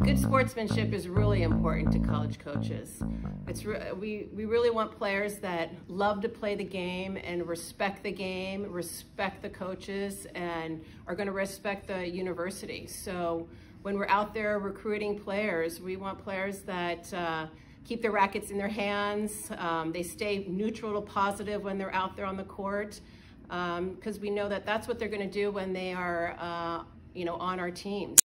good sportsmanship is really important to college coaches. We really want players that love to play the game and respect the game, respect the coaches, and are going to respect the university. So when we're out there recruiting players, we want players that keep their rackets in their hands. They stay neutral to positive when they're out there on the court, because we know that that's what they're going to do when they are on our teams.